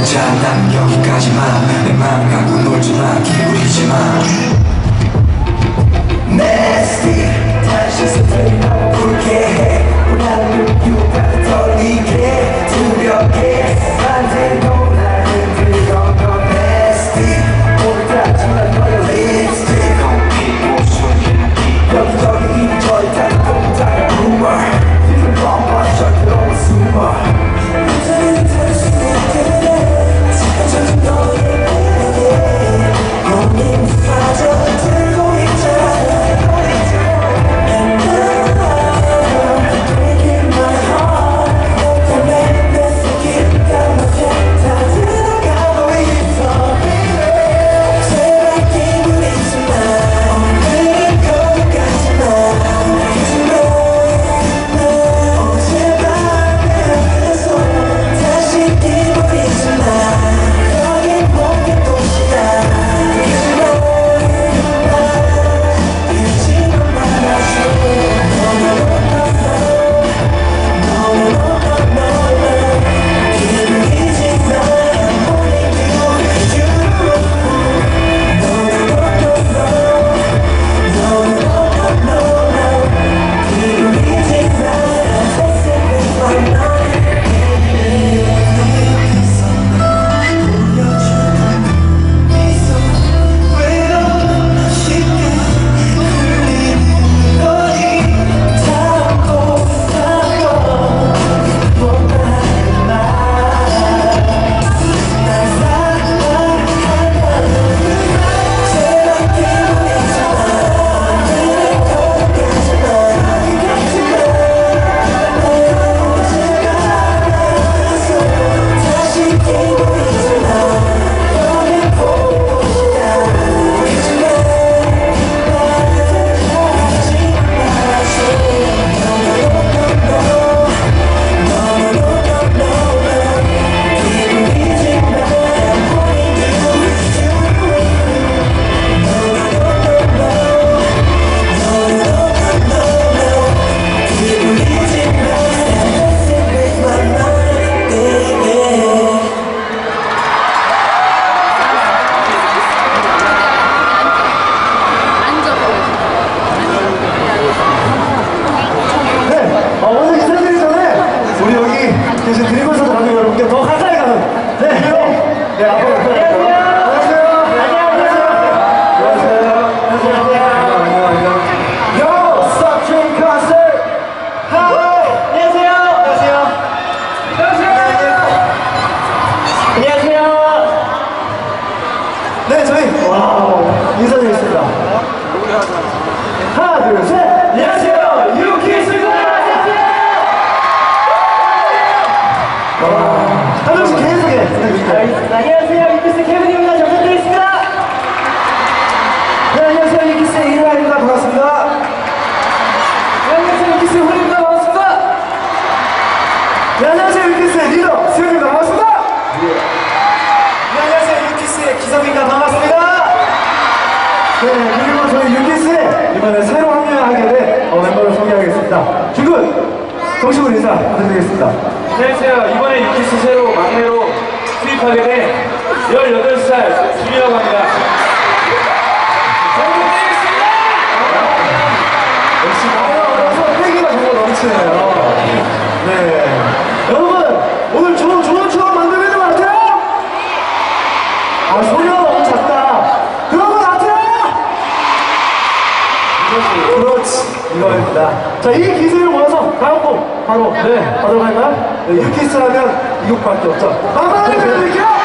자 난 여기까지만 내 맘 갖고 놀지마 기울이지마 Nasty 다시 스트레이트하고 굵게 해 원하는 이유가 떨리게 두렵게 만들고 날 흔들던 건 Nasty 오늘 다지만 너의 립스틱 여기저기 이리저리 다 동작을 rumor 지금 뻔뻔 절대로 못 숨어 네, 저희 인사드리겠습니다. 하나, 둘, 셋. 안녕하세요, 유키스입니다. 한 명씩 계속해 부탁드릴게요. 안녕하세요, 유키스 케빈입니다. 잘 부탁드리겠습니다. 네, 안녕하세요, 유키스 이루아입니다. 반갑습니다. 네, 안녕하세요, 유키스 홀입니다. 반갑습니다. 네, 안녕하세요, 유키스의 리더 수현입니다. 반갑습니다. 네, 안녕하세요, 유키스의 기성입니다. 반갑습니다. 네, 그리고 저희 유키스에 이번에 새로 합류하게 된 멤버를 소개하겠습니다. 준군, 정식으로 인사 부탁드리겠습니다. 안녕하세요. 이번에 유키스 새로 막내로 투입하게 된 18살 준이라고 합니다. 잘 부탁드리겠습니다. 역시 나이가 패기가 정말 넘치네요. 네, 여러분 오늘 좋은 추억 만들어야 되는 것 같아요? 아, 소리가 너무 작다. 그런 것 같아요? 그렇지, 이거입니다. 자, 이 기술을 모아서 다음 곡 바로 가도록 할까요? 네, 유키스 하면 이 곡밖에 없죠. 한번 해드릴게요.